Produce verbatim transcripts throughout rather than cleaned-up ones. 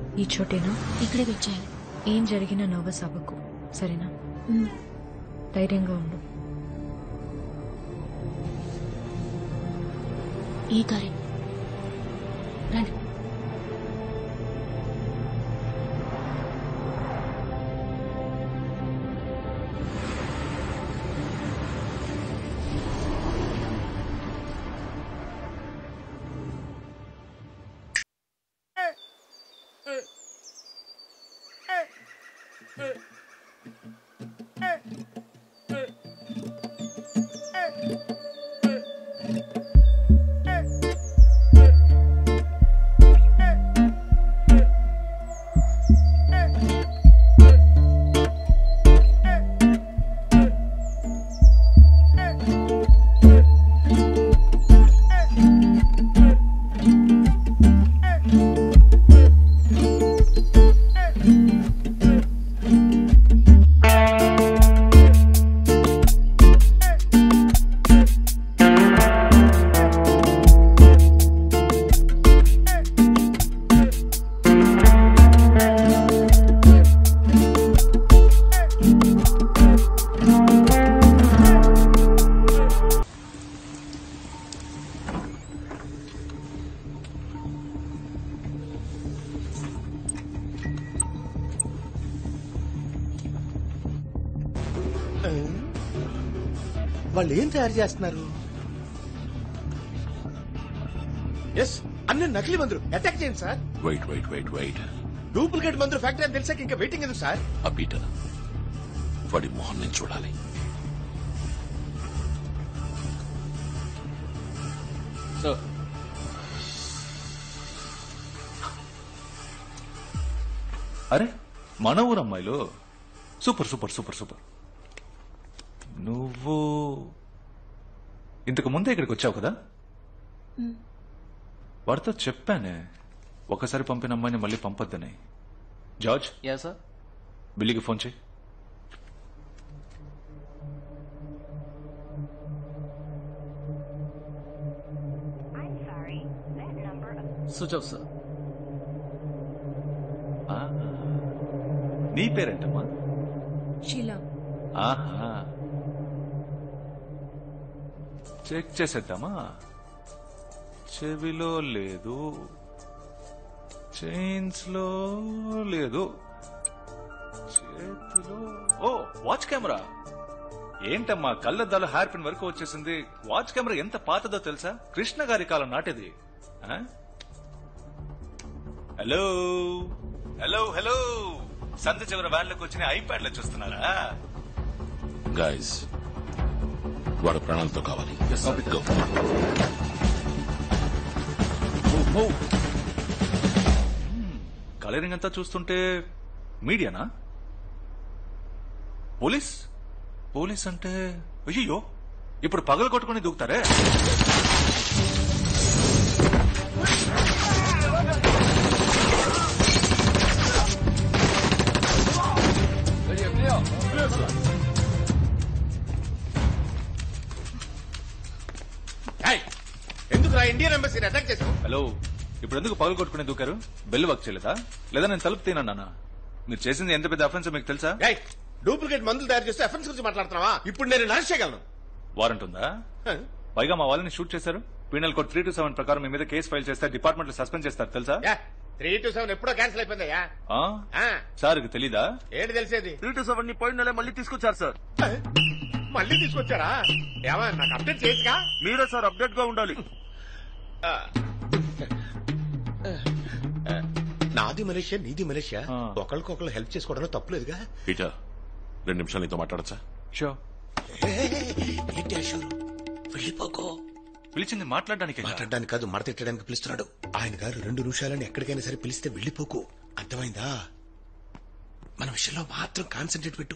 ఈ చోటేనా? ఇక్కడే వెయిట్ చేయాలి. ఏం జరిగినా నర్వస్ అవ్వకు, సరేనా? ధైర్యంగా ఉండు. ఈ కారే రండి. వాళ్ళు ఏం తయారు చేస్తున్నారు? ఎస్, అన్ని నకిలీ మందులు. అటాక్ చేయండి sir. Wait wait wait wait duplicate మందులు ఫ్యాక్టరీ అని తెలిసాక ఇంకా వెయిటింగ్ ఎందుకు సార్? ఆ పీటర్ వాడి మొహం నేను చూడాలి. సార్, అరే మన ఊరు అమ్మాయిలు. Super super super super. నువ్వు ఇంతకు ముందే ఇక్కడికి వచ్చావు కదా? వాడితో చెప్పానే ఒకసారి పంపిన అమ్మాయిని మళ్ళీ పంపొద్దని. George, yeah sir. బిల్లీకి ఫోన్ చేయి. Switch off sir. నీ పేరేంటమ్మా? షీలా. ఆహా, చెక్ చేసేద్దామా? చెవిలో లేదు, చైన్స్ లో లేదు, చేతిలో. ఓ, వాచ్ కెమెరా. ఏంటమ్మా కళ్ళద్దాలు హెయిర్ పిన్ వరకు వచ్చేసింది. వాచ్ కెమెరా ఎంత పాతదో తెలుసా? కృష్ణ గారి కాలం నాటిది. హలో హలో హలో, సంత చివరి వ్యాన్లోకి వచ్చిన ఐప్యాడ్ లో చూస్తున్నారా? గాయస్, వాడు ప్రాణాలతో కావాలి. కలరింగ్ అంతా చూస్తుంటే మీడియానా? పోలీస్? పోలీస్ అంటే అయ్యో, ఇప్పుడు పగలు కొట్టుకుని దూకుతారే. ఎందుకు రా ఇండియన్ ఎంబసీని అటాక్ చేసావు? హలో, ఇప్పుడు ఎందుకు పగలు కొట్టుకుని దూకారు? బెల్ వర్క్ చేయలేదా? లేదా నేను తలుపు తినన్నా? మీరు చేసింది ఎంత పెద్ద అఫెన్స్ మీకు తెలుసా? డూప్లికేట్ మందులు తయారు చేస్తే అఫెన్స్ గురించి మాట్లాడుతున్నావా? ఇప్పుడు నేను అరెస్ట్ చేయగలను. వారెంట్ ఉందా? పైగా మా వాళ్ళని షూట్ చేశారు. Penal code three two seven ప్రకారం మీ మీద కేసు ఫైల్ చేస్తే డిపార్ట్మెంట్ లో సస్పెండ్ చేస్తారు తెలుసా? త్రీ టూ సెవెన్ ఎప్పుడో క్యాన్సిల్ అయిపోయిందయ్యా. సార్ తెలీదా? ఏంటి తెలిసేది? త్రీ టూ సెవెన్ ని పోయిన నెల మళ్ళీ తీసుకొచ్చారు సార్. మళ్ళీ తీసుకొచ్చారా? ఏమా నాకు అప్డేట్ చేసిగా? మీరే సార్ అప్డేట్ గా ఉండాలి. నాది మలేషియా, నీది మలేషియా. ఒకరికొకరు హెల్ప్ చేసుకోవడంలో తప్పులేదుగా. పీటర్, రెండు నిమిషాలు నీతో మాట్లాడచ్చా? షో. ఏంటి అశూర్, వెళ్ళిపోకో. పిలిచింది మాట్లాడడానికి మాట్లాడడానికి కాదు, మడ తిట్టడానికి పిలుస్తున్నాడు. ఆయన గారు రెండు నిమిషాలని ఎక్కడికైనా సరే పిలిస్తే వెళ్ళిపోకు, అర్థమైందా? మన విషయంలో మాత్రం కాన్సన్ట్రేట్ పెట్టు.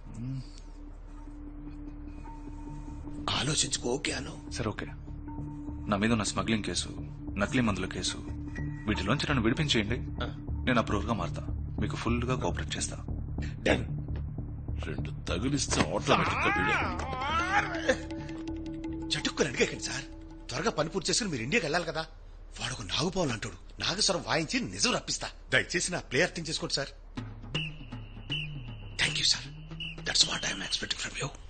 ఆలోచించుకో. ఓకే అను. సరే ఓకే. నా మీద ఉన్న స్మగ్లింగ్ కేసు, నకిలీ మందుల కేసు, వీటిలోంచి నన్ను విడిపించేయండి. నేను అప్రూవర్ గా మారుతా. మీకు ఫుల్ గా కోఆపరేట్ చేస్తా. డన్. రెండు తగిలిస్తే ఆటోమేటిక్ గా వీడే. చటుక్కుని అడిగేకండి సార్. త్వరగా పని పూర్తి చేసుకుని మీరు ఇండియాకి వెళ్ళాలి కదా. వాడు నాగుపావులు అంటాడు. నాగస్వరం వాయించి నిజం రప్పిస్తా. దయచేసి నా ప్లే అర్థం చేసుకోండి sir. Thank you sir. That's what I'm expecting from you.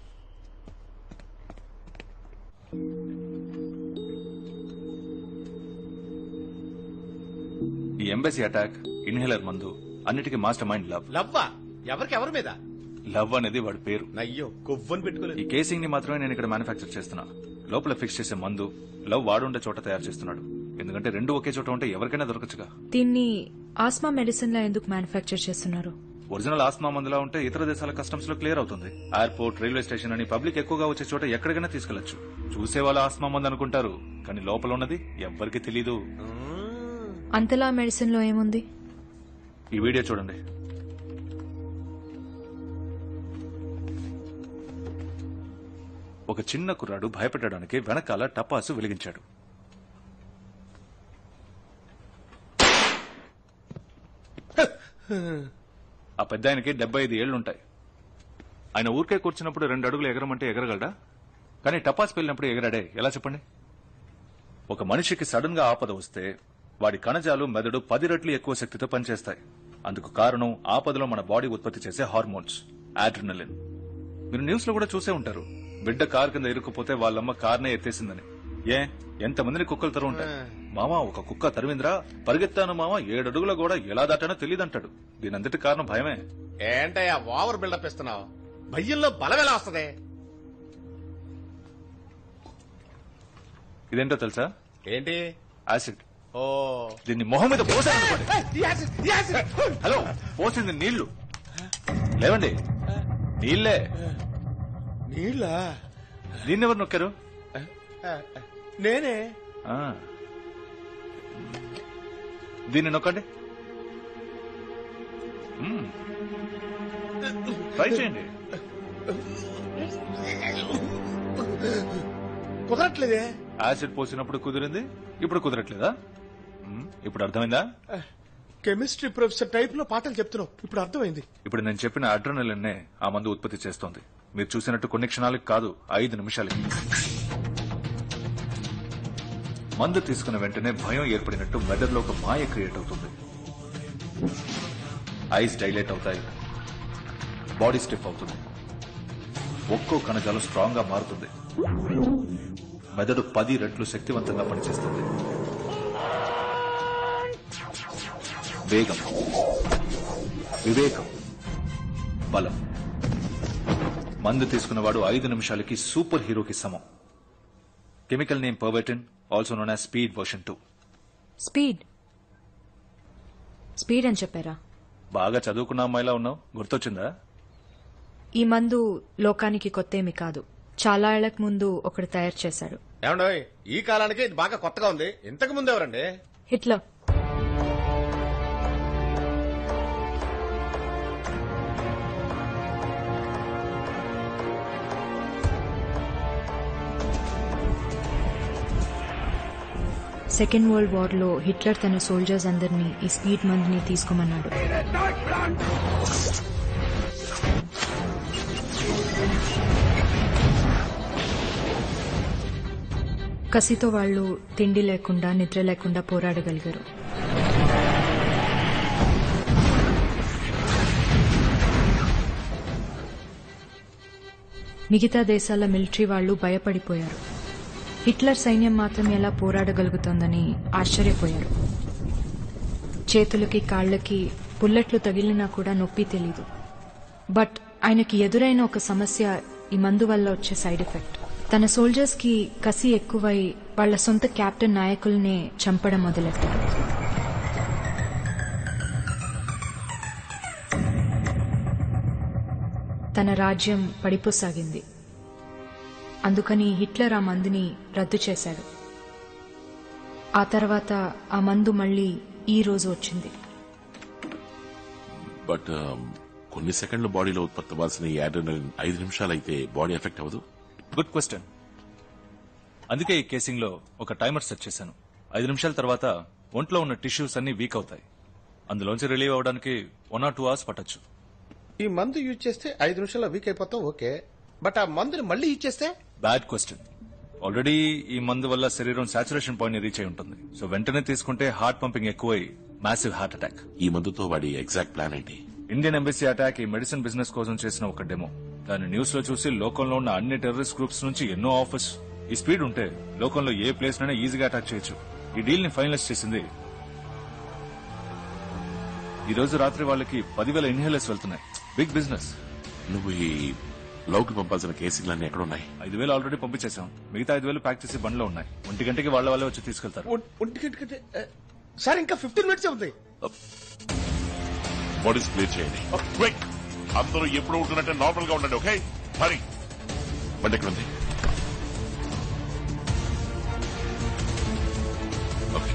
ఈ ఎంబసీ అటాక్, ఇన్హేలర్ మందు అన్నిటికీ మాస్టర్ మైండ్ లవ్. లవ్వా? ఎవరికి ఎవరి మీద? లవ్ అనేది వాడి పేరు. అయ్యో కొవ్వని పెట్టుకోలేదు. ఈ కేసింగ్ ని మాత్రమే నేను ఇక్కడ మ్యానుఫ్యాక్చర్ చేస్తున్నా. లోపల ఫిక్స్ చేసే మందు లవ్ వాడుండే చోట తయారు చేస్తున్నాడు. ఎందుకంటే రెండు ఒకే చోట ఉంటే ఎవరికైనా దొరకచ్చుగా. దీన్ని ఆస్మా మెడిసిన్ లా ఎందుకు మ్యానుఫ్యాక్చర్ చేస్తున్నారు? ఒరిజినల్ ఆస్మా మందులా ఉంటే ఇతర దేశాల కస్టమ్స్ లో క్లియర్ అవుతుంది. ఎయిర్పోర్ట్, రైల్వే స్టేషన్ అని పబ్లిక్ ఎక్కువగా వచ్చే చోట ఎక్కడికైనా తీసుకెళ్లొచ్చు. చూసే వాళ్ళ ఆస్మా మందు అనుకుంటారు, కానీ లోపల ఉన్నది ఎవ్వరికి తెలీదు. అంతలా మెడిసిన్ లో ఏముంది? ఈ వీడియో చూడండి. ఒక చిన్న కుర్రాడు భయపెట్టడానికి వెనకాల టపాసు వెలిగించాడు. ఆ పెద్ద ఆయనకి డెబ్బై ఐదు ఏళ్లుంటాయి. ఆయన ఊరికే కూర్చున్నప్పుడు రెండు అడుగులు ఎగరమంటే ఎగరగలడా? కానీ టపాస్ వెళ్ళినప్పుడు ఎగరాడే ఎలా చెప్పండి? ఒక మనిషికి సడన్ గా ఆపద వస్తే వాడి కణజాలు, మెదడు పది రెట్లు ఎక్కువ శక్తితో పనిచేస్తాయి. అందుకు కారణం ఆపదలో మన బాడీ ఉత్పత్తి చేసే హార్మోన్స్, అడ్రినలిన్. మీరు న్యూస్ లో కూడా చూసే ఉంటారు, బిడ్డ కారు కింద ఇరుక్కుపోతే వాళ్ళమ్మ కార్నే ఎత్తేసిందని. ఏ ఎంతమందిని కుక్కలు తరువుంటాయి. మామ ఒక కుక్క తరిమింద్రా, పరిగెత్తాను మామ, ఏడడుగుల కూడా ఎలా దాటానో తెలియదంటాడు. దీనంతటి కారణం భయమే. ఏంటయ్యా ఓవర్ బిల్డప్ ఇస్తున్నావు? భయ్యంలో బలం ఎలా వస్తుంది? ఇదేంటో తెలుసా? ఏంటి? యాసిడ్. ఓ, దీన్ని మొహం మీద పోసాను. హలో, పోసింది నీళ్లు. లేవండి, నీళ్లే. నీళ్ళ? దీన్నెవరు నొక్కారు? నేనే. ఆ. దీన్ని నొక్కండి. మ్మ్. ట్రై చేయండి. కుదరట్లేదే. యాసిడ్ పోసినప్పుడు కుదిరింది, ఇప్పుడు కుదరట్లేదా? మ్మ్. ఇప్పుడు అర్థమైందా? కెమిస్ట్రీ ప్రొఫెసర్ టైప్ లో పాఠాలు చెప్తున్నావు, ఇప్పుడు అర్థమైంది. ఇప్పుడు నేను చెప్పిన అడ్రినలిన్ ఆ మందు ఉత్పత్తి చేస్తోంది. మీరు చూసినట్టు కొన్ని క్షణాలకు కాదు, ఐదు నిమిషాలకి. మందు తీసుకున్న వెంటనే భయం ఏర్పడినట్టు మెదడులో ఒక మాయ క్రియేట్ అవుతుంది. ఐస్ డైలేట్ అవుతాయి, బాడీ స్టిఫ్ అవుతుంది, ఒక్కో కణజాలం స్ట్రాంగ్ గా మారుతుంది, మెదడు పది రెట్లు శక్తివంతంగా పనిచేస్తుంది. వేగం, వివేకం, బలం. మందు తీసుకున్నవాడు ఐదు నిమిషాలకి సూపర్ హీరోకి సమం. Chemical name Pervitin, also known as speed version two. Speed speed అని చెప్పారా? బాగా చదువుకున్న అమ్మాయిలా ఉన్నావు, గుర్తొచ్చిందా? ఈ మందు లోకానికి కొత్త ఏమి కాదు. చాలా ఏళ్లకు ముందు ఒకడు తయారు చేశాడు. ఏమండో ఈ కాలానికి ఇది బాగా కొత్తగా ఉంది. ఇంతకు ముందు ఎవరండి? హిట్లర్. సెకండ్ వరల్డ్ వార్ లో హిట్లర్ తన సోల్జర్స్ అందరినీ ఈ స్పీడ్ మందుని తీసుకోమన్నాడు. కసితో వాళ్ళు తిండి లేకుండా, నిద్ర లేకుండా పోరాడగలిగారు. మిగతా దేశాల మిలిటరీ వాళ్ళు భయపడిపోయారు. హిట్లర్ సైన్యం మాత్రం ఎలా పోరాడగలుగుతోందని ఆశ్చర్యపోయారు. చేతులకి, కాళ్లకి బుల్లెట్లు తగిలినా కూడా నొప్పి తెలీదు. బట్ ఆయనకి ఎదురైన ఒక సమస్య ఈ మందు వల్ల వచ్చే సైడ్ ఎఫెక్ట్. తన సోల్జర్స్ కి కసి ఎక్కువై వాళ్ల సొంత కెప్టెన్ నాయకుల్నే చంపడం మొదలెట్టారు. తన రాజ్యం పడిపోసాగింది. అందుకని హిట్లర్ ఆ మందుని రద్దు చేశాడు. ఆ తర్వాత ఆ మందు మళ్లీ ఈ రోజు వచ్చింది. బట్ కొన్ని సెకండ్ల బాడీలో ఉత్పత్తి అవ్వాల్సిన ఈ అడ్రినలిన్ ఐదు నిమిషాలైతే బాడీ ఎఫెక్ట్ అవ్వదు. Good question. అందుకే ఈ కేసింగ్ లో ఒక టైమర్ సెట్ చేశాను. ఐదు నిమిషాల తర్వాత ఒంట్లో ఉన్న టిష్యూస్ అన్ని వీక్ అవుతాయి. అందులోంచి రిలీవ్ అవడానికి వన్ ఆర్ టూ అవర్స్ పట్టొచ్చు. ఈ మందు యూజ్ చేస్తే ఐదు నిమిషాల్లో వీక్ అయిపోతాం, ఓకే. బట్ ఆ మందుని మళ్ళీ యూజ్ చేస్తే? Bad question. ఆల్రెడీ ఈ మందు వల్ల శరీరం సాచురేషన్ పాయింట్ రీచ్ అయి ఉంటుంది. సో వెంటనే తీసుకుంటే హార్ట్ పంపింగ్ ఎక్కువై మ్యాసివ్ హార్ట్ అటాక్. ఈ మందుతో వాడి ఎగ్జాక్ట్ ప్లాన్ ఏంటి? ఇండియన్ ఎంబసీ అటాక్ ఈ మెడిసిన్ బిజినెస్ కోసం చేసిన ఒక డెమో. దాన్ని న్యూస్ లో చూసి లోకంలో ఉన్న అన్ని టెర్రరిస్ట్ గ్రూప్స్ నుంచి ఎన్నో ఆఫర్స్. ఈ స్పీడ్ ఉంటే లోకంలో ఏ ప్లేస్ నైనా ఈజీగా అటాక్ చేయొచ్చు. ఈ డీల్ ని ఫైనలైజ్ చేసింది ఈ రోజు రాత్రి వాళ్ళకి పదివేల ఇన్హేలర్స్ వెళ్తున్నాయి. Big business. నువ్వు ఈ లౌకి పంపాల్సిన కేసులన్నీ ఎక్కడ ఉన్నాయి? ఐదు వేలు ఆల్రెడీ పంపించేశాం. మిగతా ఐదు వేలు ప్యాక్ చేసి బండ్లో ఉన్నాయి. ఒంటి గంటకి వాళ్ళ వాళ్ళే వచ్చి తీసుకెళ్తారు. ఒంటి గంటకంటే సార్ ఇంకా ఫిఫ్టీన్ మినిట్స్ ఉంది. బాడీస్ క్లియర్ చేయండి. క్విక్. అందరూ ఎప్పుడు ఉంటున్నట్టే నార్మల్ గా ఉండండి. ఓకే హరి. బండి ఎక్కడ ఉంది? Okay.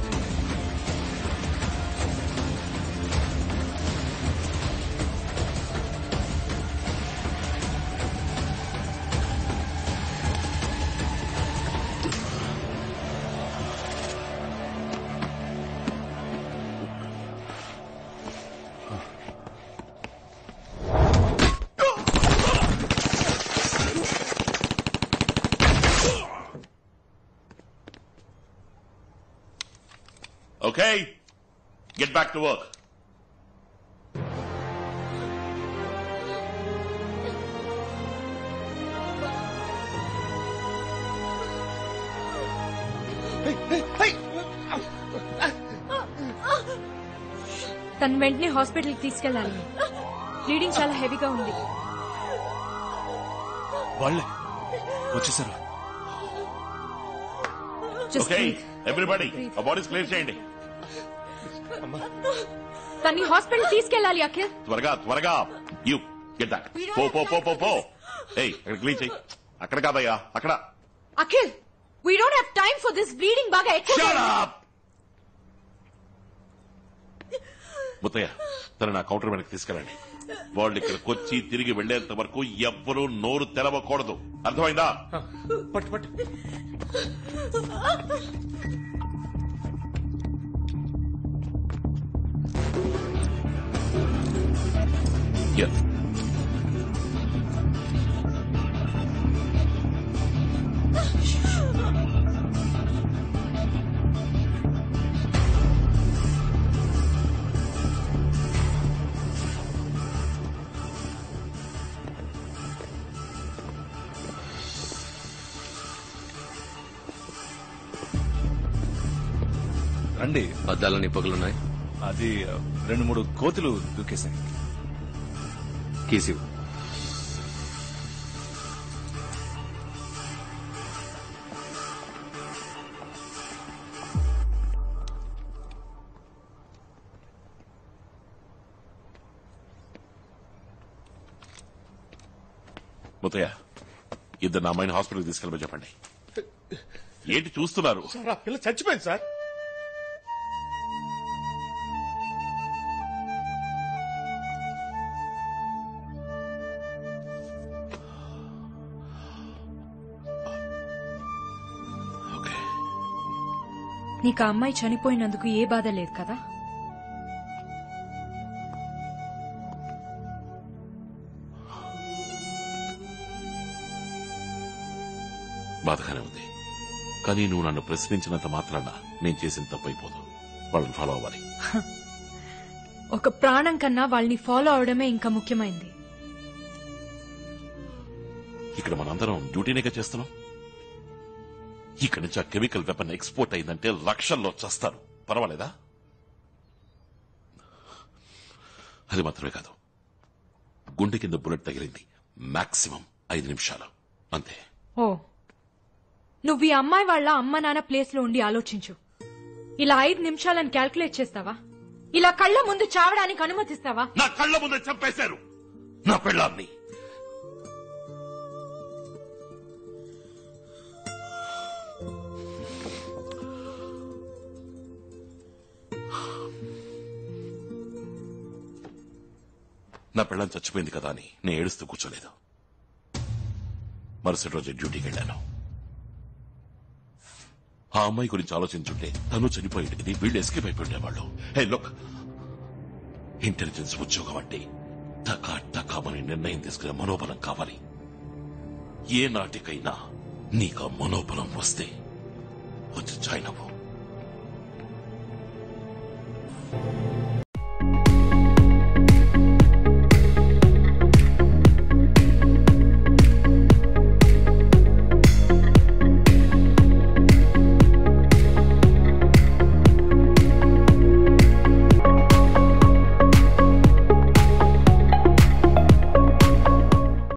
Okay, get back to work. తను వెంటనే హాస్పిటల్కి తీసుకెళ్లాలి. బ్లీడింగ్ చాలా హెవీగా ఉంది. వాళ్ళే వచ్చేసారు. Okay, everybody, a body's clear చేయండి. తన్ని హాస్పిటల్ తీసుకెళ్లాలి అఖిల్. త్వరగా త్వరగా. You get that. పో పో పో పో పో. ఏయ్ అక్కడ క్లీన్ చేయి. అక్కడ కాదయ్యా అక్కడ. Akhil, we don't have time for this bleeding బాగా ఎక్కువ. Shut up! ముత్తయ్య తన నా కౌంటర్ వెనక్కి తీసుకెళ్ళండి. వాళ్ళు ఇక్కడికి వచ్చి తిరిగి వెళ్లేంత వరకు ఎవ్వరూ నోరు తెరవకూడదు. అర్థమైందా? పట్టు పట్టు. Yeah. రండి. అద్దాలని పొగలున్నాయి. అది రెండు మూడు కోతులు దూకేశాయి. కీసివ్. ముత్తయ్య ఇద్దరు నా అమ్మాయిని హాస్పిటల్కి తీసుకెళ్ళమని చెప్పండి. ఏంటి చూస్తున్నారు? సార్ ఆ పిల్ల చచ్చిపోయింది సార్. నీకు ఆ అమ్మాయి చనిపోయినందుకు ఏ బాధ లేదు కదా? బాధగానే ఉంది. కానీ నువ్వు నన్ను ప్రశ్నించినంత మాత్రాన నేను చేసిన తప్పైపోదు. వాళ్ళని ఫాలో అవ్వాలి. ఒక ప్రాణం కన్నా వాళ్ళని ఫాలో అవడమే ఇంకా ముఖ్యమైంది. ఇక్కడ మనందరం డ్యూటీనేగా చేస్తున్నాం. ఇక్కడి నుంచి ఆ కెమికల్ వెపన్ ఎక్స్పోర్ట్ అయిందంటే లక్షల్లో చస్తారు. పర్వాలేదా? అది మాత్రమే కాదు, గుండె కింద బుల్లెట్ తగిలింది. మాక్సిమం ఐదు నిమిషాలు అంతే. ఓ, నువ్వు ఈ అమ్మాయి వాళ్ళ అమ్మ నాన్న ప్లేస్ లో ఉండి ఆలోచించు. ఇలా ఐదు నిమిషాలను క్యాల్కులేట్ చేస్తావా? ఇలా కళ్ల ముందు చావడానికి అనుమతిస్తావా? నా కళ్ల ముందే చంపేశారు నా పెళ్ళాన్ని. నా పెళ్ళం చచ్చిపోయింది కదా అని నేను ఏడుస్తూ కూర్చోలేదు. మరుసటి రోజు డ్యూటీకి వెళ్ళాను. ఆ అమ్మాయి గురించి ఆలోచించుంటే తను చనిపోయేది, వీళ్ళు ఎస్కేప్ అయిపోయి ఉండేవాళ్ళు. హే లుక్, ఇంటెలిజెన్స్ ఉద్యోగం అంటే టకా టకామని నిర్ణయం తీసుకునే మనోబలం కావాలి. ఏ నాటికైనా నీకు ఆ మనోబలం వస్తే వచ్చి జాయిన్ అవ్వు